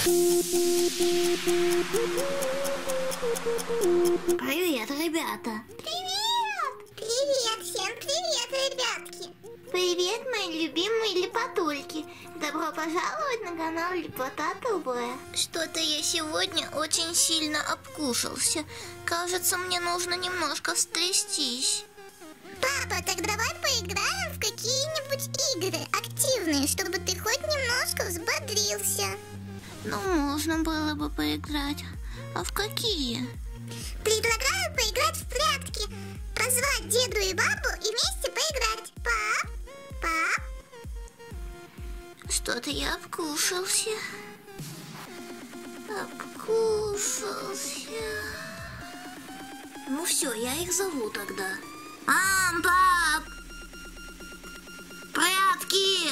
Привет, ребята. Привет! Привет всем, привет, ребятки. Привет, мои любимые лепотульки. Добро пожаловать на канал Лепота ТВ. Что-то я сегодня очень сильно обкушался. Кажется, мне нужно немножко встрястись. Папа, так давай поиграем в какие-нибудь игры активные, чтобы ты хоть немножко взбодрился. Ну, можно было бы поиграть. А в какие? Предлагаю поиграть в прятки. Позвать деду и бабу и вместе поиграть. Пап. Что-то я обкушался. Обкушался. Ну все, я их зову тогда. Пап! Прятки!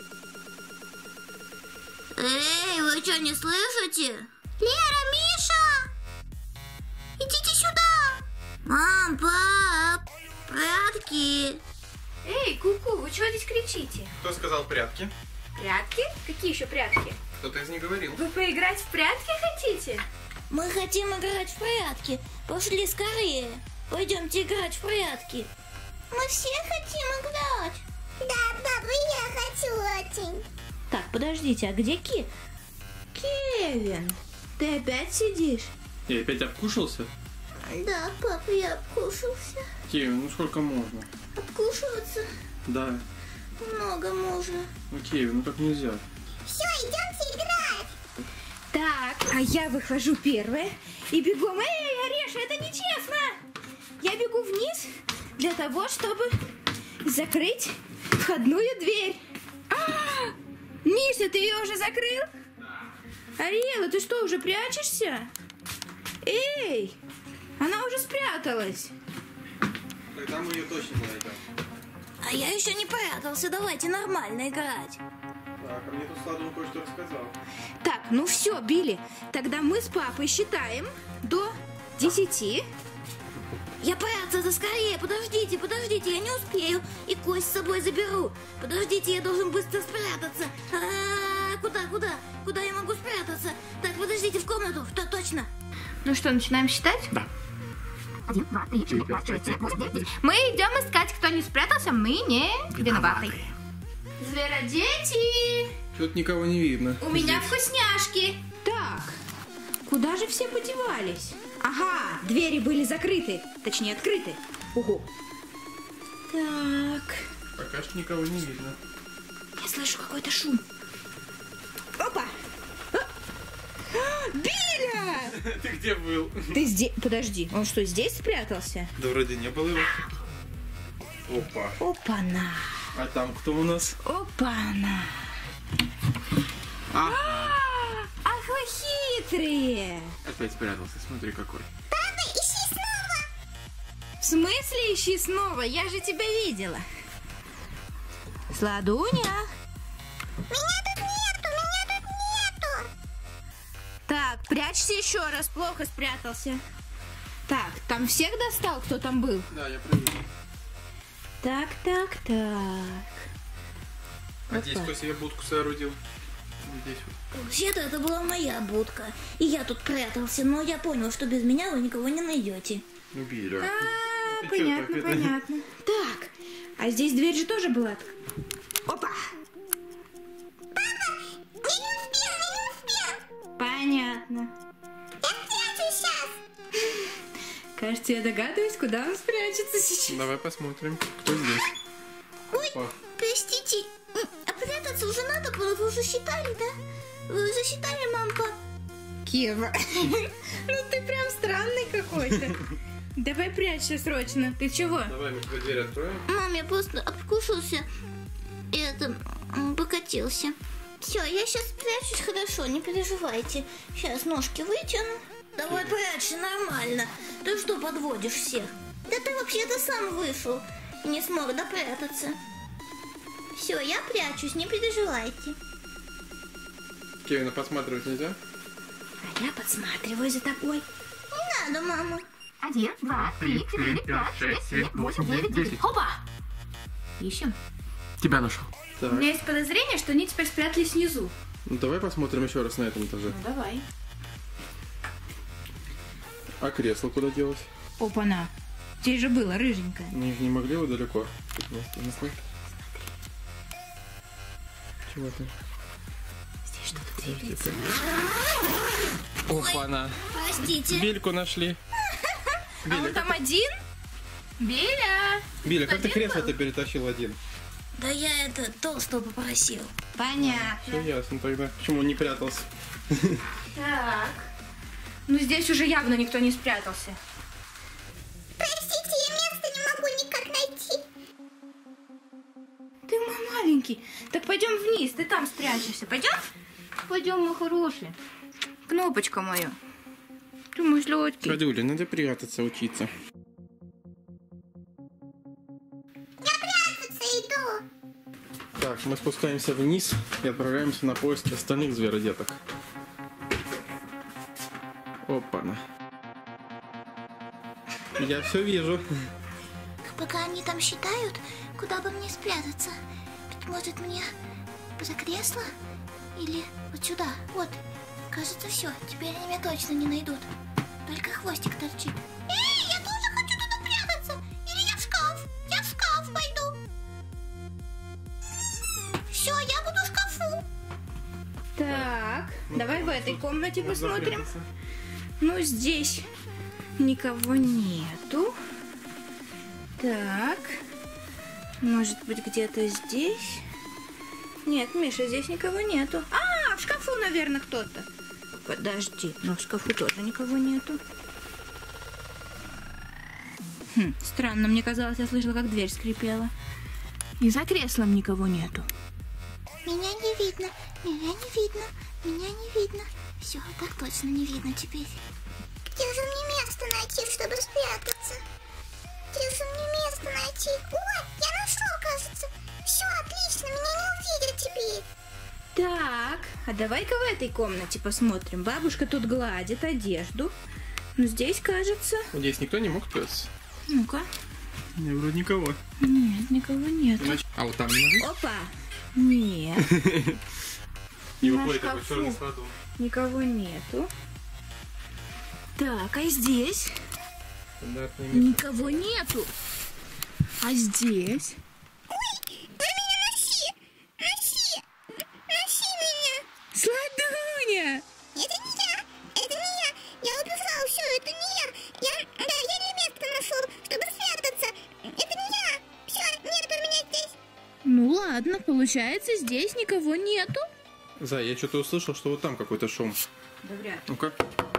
Эй, вы что, не слышите? Лера, Миша! Идите сюда! Пап! Прятки! Эй, Ку-ку, вы чего здесь кричите? Кто сказал прятки? Прятки? Какие еще прятки? Кто-то из них говорил. Вы поиграть в прятки хотите? Мы хотим играть в прятки. Пошли скорее. Пойдемте играть в прятки. Мы все хотим играть. Да, папа, я хочу очень. Так, подождите, а где Кевин? Ты опять сидишь? Я опять обкушался? Да, папа, я обкушался. Кевин, ну сколько можно? Обкушиваться Да. много можно. Ну, Кевин, ну так нельзя. Все, идемте играть. Так, а я выхожу первая и бегом. Эй, Ореша, это нечестно! Я бегу вниз для того, чтобы закрыть входную дверь. Миша, ты ее уже закрыл? Ариэла, ты что, уже прячешься? Эй, она уже спряталась. Тогда мы ее точно найдем. А я еще не прятался. Давайте нормально играть. Так, а мне тут Сладун кое-что рассказал. Так, ну все, Билли, тогда мы с папой считаем до 10. Я прятаться скорее. Подождите, я не успею. И кость с собой заберу. Подождите, я должен быстро спрятаться. Куда я могу спрятаться? Так, подождите, в комнату. Точно. Ну что, начинаем считать? Да. 1, 2, 3, 4, 5, 6, 7, 8, 9, 10. Мы идем искать, кто не спрятался, мы не виноваты. Зверодети! Что-то никого не видно. У меня вкусняшки. Так, куда же все подевались? Ага, двери были закрыты, точнее открыты. Ого. Так, Пока что никого не видно. я слышу какой-то шум. Опа! Биля! Ты где был? Ты здесь? Подожди, он что, здесь спрятался? Да вроде не было его. Опа. Опа-на! А там кто у нас? Опа-на! Ах вы хитрые! Опять спрятался, смотри какой. Папа, ищи снова. В смысле ищи снова? Я же тебя видела. Сладуня! Меня тут нету. Так, прячься еще раз, плохо спрятался. Так, там всех достал, кто там был? Да, я проверил. Так. А здесь кто себе будку соорудил? Здесь вот. Вообще-то это была моя будка. И я тут прятался, но я понял, что без меня вы никого не найдете. Ну, Биля. А, Ты чё понятно, так это? понятно. Так, а здесь дверь же тоже была. Опа! Я не успел. Понятно. Я спрячусь сейчас. Кажется, я догадываюсь, куда он спрячется сейчас. Давай посмотрим, кто здесь. Ой, Опа. простите, а прятаться уже надо было? Вы уже считали, да? Вы уже считали, мам, пап? Кева, ну ты прям странный какой-то. Давай прячься срочно. Ты чего? Давай мы тебе дверь откроем. Мам, я просто обкушался и покатился. Все, я сейчас спрячусь хорошо, не переживайте. Сейчас ножки вытяну. Давай прячься нормально. Ты что подводишь всех? Да ты вообще-то сам вышел и не смог допрятаться. Все, я прячусь, не переживайте. Кевина подсматривать нельзя? А я подсматриваю за тобой. Не надо, мама. 1, 2, 3, 4, 5, 6, 7, 8, 9, 10. Опа! Ищем. Тебя нашел. У меня есть подозрение, что они теперь спрятались внизу. Ну, давай посмотрим еще раз на этом этаже. Ну, давай. А кресло куда делось? Опа-на. Здесь же было рыженькое. Не могли вы далеко? Тут место нашли? Чего ты? Здесь что-то двигается. Опа-на. Простите. Бельку нашли. А он там один? Беля! Биля, как ты Один кресло-то перетащил один? Да я это толстого попросил. Понятно. Все ясно тогда. Почему он не прятался? Так. Ну здесь уже явно никто не спрятался. Простите, я место не могу никак найти. Ты мой маленький. Так пойдем вниз, ты там спрячешься. Пойдем? Пойдем, мой хороший. Кнопочка моя. Ты мой сладкий. Кадуля, надо прятаться, учиться. Иду. Так, мы спускаемся вниз и отправляемся на поиски остальных зверодеток. Опа-на. Я все вижу. Пока они там считают, куда бы мне спрятаться. Быть может, мне за кресло? Или вот сюда? Вот. Кажется, все. Теперь они меня точно не найдут. Только хвостик торчит. Эй, я тоже хочу туда прятаться. Или я в шкаф. Я в шкаф пойду. Все, я буду в шкафу. Так, давай в этой комнате посмотрим. Ну, здесь никого нету. Так, может быть, где-то здесь? Нет, Миша, здесь никого нету. А, в шкафу, наверное, кто-то. Подожди, но в шкафу тоже никого нету. Странно, мне казалось, я слышала, как дверь скрипела. И за креслом никого нету. Меня не видно. Меня не видно. Меня не видно. Все, так точно не видно теперь. Где же мне место найти, чтобы спрятаться? Где же мне место найти? Ой, я нашел, кажется. Все, отлично, меня не увидят теперь. Так, а давай-ка в этой комнате посмотрим. Бабушка тут гладит одежду. Ну, здесь, кажется... Здесь никто не мог прятаться? Ну-ка. Не, вроде никого. Нет, никого нет. А вот там не могли? Опа! Нет, И на уходит такой шкафу. черный сладун. никого нету. Так, а здесь? Стандартный мир. Никого нету. А здесь? Носи меня. Сладуня! Это не я. Это не я. Я убежал, все, это не я. Я не место нашел, чтобы спрятаться. Это не я. Все, нет у меня здесь. Ну ладно, получается, здесь никого нету. Зай, я что-то услышал, что вот там какой-то шум. Да вряд ли. Ну-ка.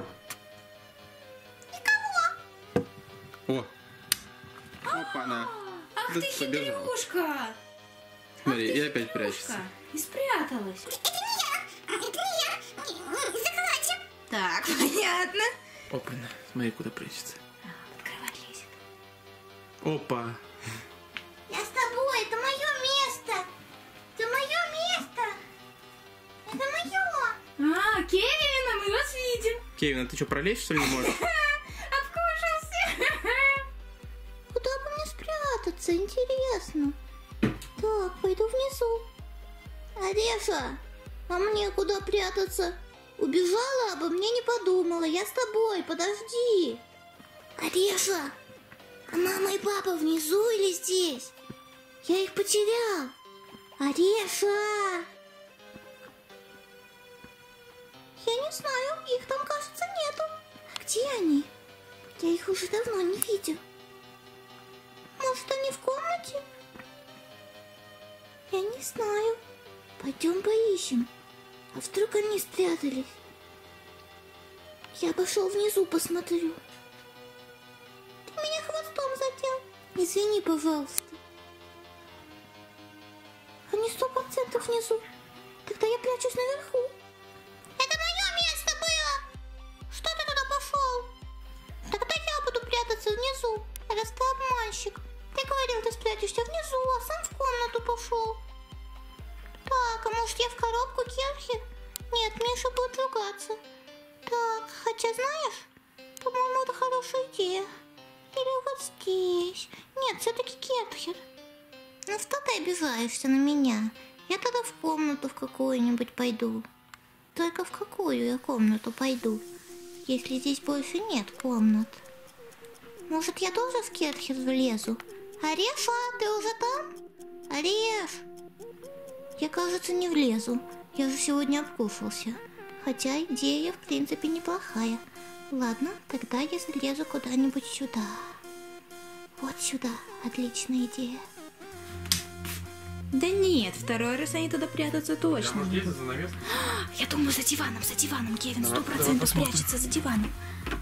О! Опа-на! Ах Да ты побежал. хитрюшка! Смотри, Ах ты и опять хитрюшка. прячется. И спряталась. Это не я. Захватим. Так, понятно. Опа-на! Смотри, куда прячется. Под кровать лезет. Опа! Я с тобой, это мое место. Это мое место. Это мое. А, Кевин, а мы вас видим. Кевин, а ты что, пролезть, что ли, не можешь? Обкушался. Куда бы мне спрятаться, интересно. Так, пойду внизу. Ореша, а мне куда прятаться? Убежала, обо мне не подумала. Я с тобой, подожди. Ореша, а мама и папа внизу или здесь? Я их потерял. Ореша. Я не знаю, их там, кажется, нету. А где они? Я их уже давно не видел. Может, они в комнате? Я не знаю. Пойдем поищем. А вдруг они спрятались? Я пошел внизу, посмотрю. Ты меня хвостом задел. Извини, пожалуйста. Они 100% внизу. Тогда я прячусь наверху. Это мое место было. Что ты туда пошел? Тогда я буду прятаться внизу, раз ты обманщик. Ты говорил, ты спрячешься внизу, а сам в комнату пошел. Так, а может я в коробку Керхи? Нет, Миша будет ругаться. Так, хотя знаешь, по-моему, это хорошая идея. Или вот здесь. Нет, все-таки Керхер. Ну что ты обижаешься на меня? Я тогда в комнату в какую-нибудь пойду. Только в какую я комнату пойду, если здесь больше нет комнат? Может, я тоже в Керхер влезу? Ореша, ты уже там? Ореш! Я, кажется, не влезу. Я же сегодня обкушался. Хотя идея, в принципе, неплохая. Ладно, тогда я залезу куда-нибудь сюда. Вот сюда. Отличная идея. Да нет, второй раз они туда прятаться точно. Может, есть за занавеской? Я думаю, за диваном, Кевин, Давай 100% посмотрим. прячется за диваном.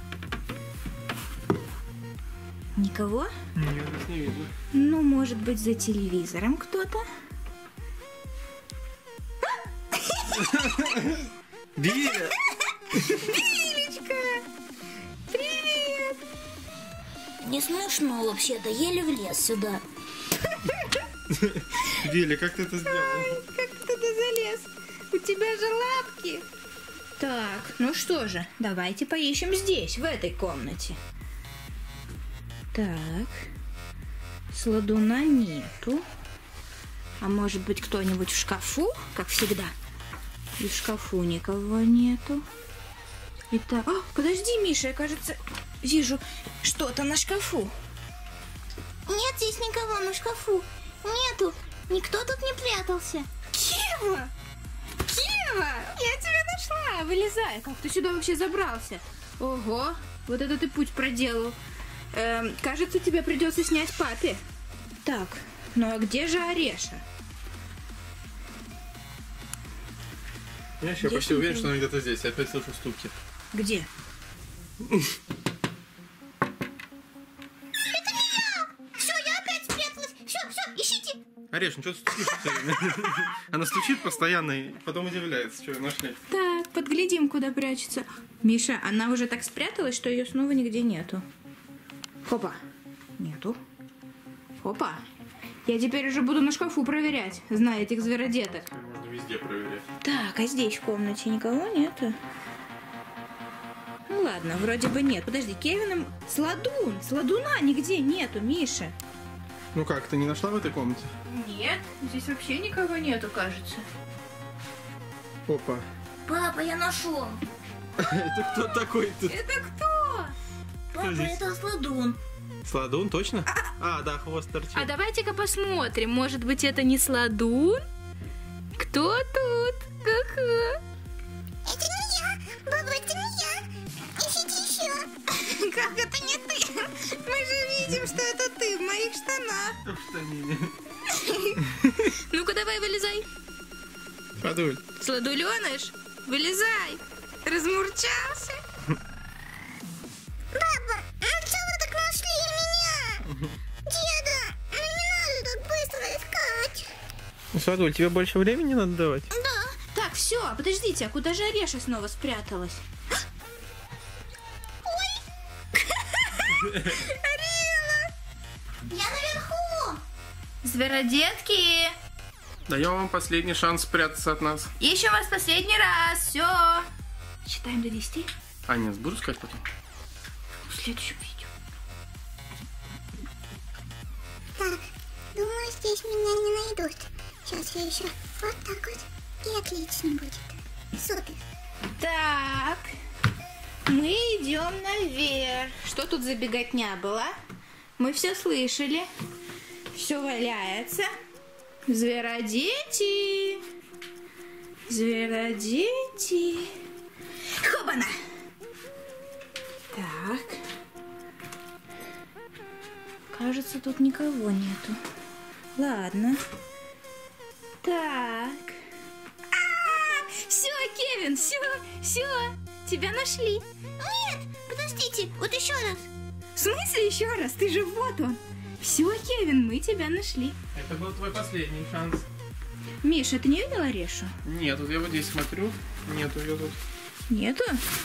Никого? Нет, здесь не видно. Ну, может быть, за телевизором кто-то? Биля! Привет! Не смешно вообще-то, еле влез сюда. Биля, как ты это сделал? Как ты туда залез? У тебя же лапки. Так, ну что же, давайте поищем здесь, в этой комнате. Так, сладуна нету. А может быть, кто-нибудь в шкафу, как всегда? И в шкафу никого нету. Итак, подожди, Миша, я, кажется, вижу что-то на шкафу. Нет здесь никого на шкафу. Нету. Никто тут не прятался. Кева! Кева! Я тебя нашла! Вылезай! Как ты сюда вообще забрался? Ого! Вот это ты путь проделал. Кажется, тебе придется снять папе. Так, ну а где же Ореша? Я еще почти уверен, что она где-то здесь. Я опять слышу стуки. Где? Все, я опять спряталась. Все, ищите. Ореш, ну что ты стучишь все время? Она стучит постоянно и потом удивляется, что ее нашли. Так, подглядим, куда прячется. Миша, она уже так спряталась, что ее снова нигде нету. Хопа. Нету. Хопа. Я теперь уже буду на шкафу проверять, зная этих зверодеток. Теперь можно везде проверять. Так, а здесь в комнате никого нету? Ну ладно, вроде бы нет. Подожди, Кевином... Сладуна нигде нету, Миша. Ну как, ты не нашла в этой комнате? Нет, здесь вообще никого нету, кажется. Опа. Папа, я нашел. Это кто такой тут? Это кто? Папа, здесь? это Сладун. Сладун, точно? А, да, хвост торчит. А давайте-ка посмотрим, может быть, это не Сладун? Кто тут? Ха-ха. Это не я. Баба, это не я. Ищите еще. Как это не ты? Мы же видим, что это ты в моих штанах. В штанине. Ну-ка, давай, вылезай. Подуль. Сладуленыш, вылезай. Размурчался. Баба, ну что вы так нашли меня? Деда, ну не надо так быстро искать. Сладуль, тебе больше времени надо давать? Так, все, подождите, а куда же Ореша снова спряталась? Я наверху. Зверодетки! Даем вам последний шанс спрятаться от нас. Ищем вас последний раз. Все. Считаем до 10 А, нет, буду сказать потом. в следующем видео. Так, думаю, здесь меня не найдут. Сейчас я еще вот так вот. И отлично будет. Супер. Так, мы идем наверх. Что тут за беготня была? Мы все слышали. Все валяется. Зверодети. Зверодети. Хобана. Так. Кажется, тут никого нету. Ладно. Так. Все, Кевин, все, тебя нашли. Нет, подождите, вот еще раз. В смысле еще раз? Ты же вот он. Все, Кевин, мы тебя нашли. Это был твой последний шанс. Миша, ты не видел Орешу? Нет, вот я вот здесь смотрю. Нету ее тут. Нету?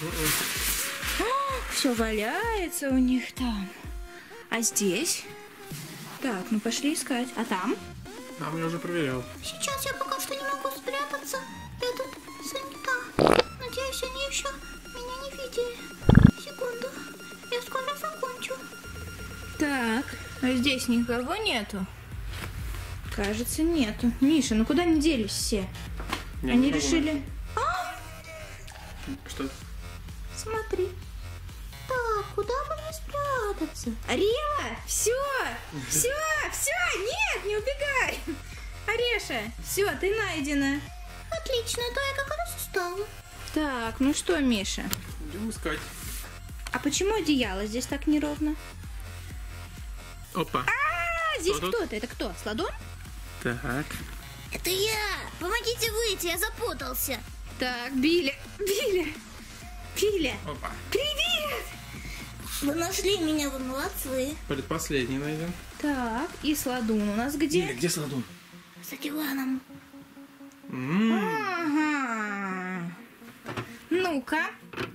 Все валяется у них там. А здесь? Так, ну пошли искать. А там? Там я уже проверял. Сейчас я пока что не могу спрятаться. Я тут занята. Надеюсь, они еще меня не видели. Секунду. Я скоро закончу. Так, а здесь никого нету. Кажется, нету. Миша, ну куда они делись все? Я Они не могу решили... найти. Что? Смотри. Так, куда бы мне спрятаться? Арела, все, нет, не убегай. Ореша, все, ты найдена. Отлично, то я как раз устала. Так, ну что, Миша? Идем искать. А почему одеяло здесь так неровно? Опа. А, здесь Кто тут? кто-то. Это кто? Сладон? Так. Это я! Помогите выйти, я запутался. Так, Биля. Опа. Привет! Вы нашли меня, вы молодцы. Предпоследний найден. Так, и Сладун у нас где? Где Сладун? За диваном. Ага. Ну-ка.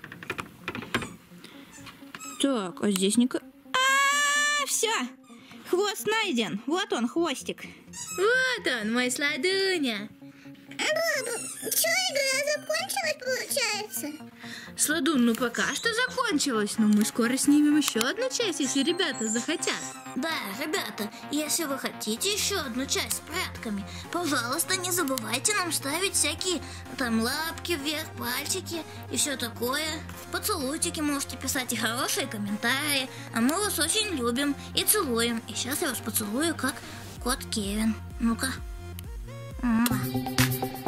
Так, а здесь никак... Все. Хвост найден. Вот он, хвостик. Вот он, мой Сладуня. Что, игра закончилась, получается? Сладун, ну пока что закончилось, но мы скоро снимем еще одну часть, если ребята захотят. Да, ребята, если вы хотите еще одну часть с прятками, пожалуйста, не забывайте нам ставить всякие там лапки вверх, пальчики и все такое. Поцелуйтики можете писать и хорошие комментарии. А мы вас очень любим и целуем. И сейчас я вас поцелую, как кот Кевин. Ну-ка.